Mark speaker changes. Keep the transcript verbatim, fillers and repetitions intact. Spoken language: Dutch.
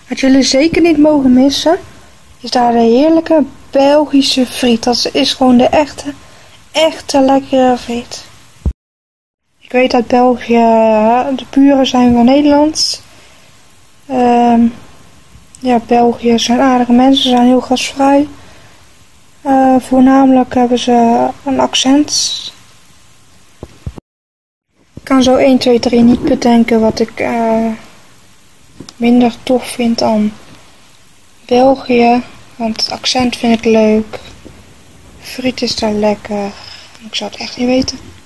Speaker 1: Wat jullie zeker niet mogen missen, is daar de heerlijke Belgische friet. Dat is gewoon de echte, echte lekkere friet. Ik weet dat België, de buren zijn van Nederland. Uh, ja, België zijn aardige mensen, zijn heel gastvrij. Uh, voornamelijk hebben ze een accent. Ik kan zo één, twee, drie niet bedenken wat ik uh, minder tof vind dan België. Want het accent vind ik leuk. Friet is daar lekker. Ik zou het echt niet weten.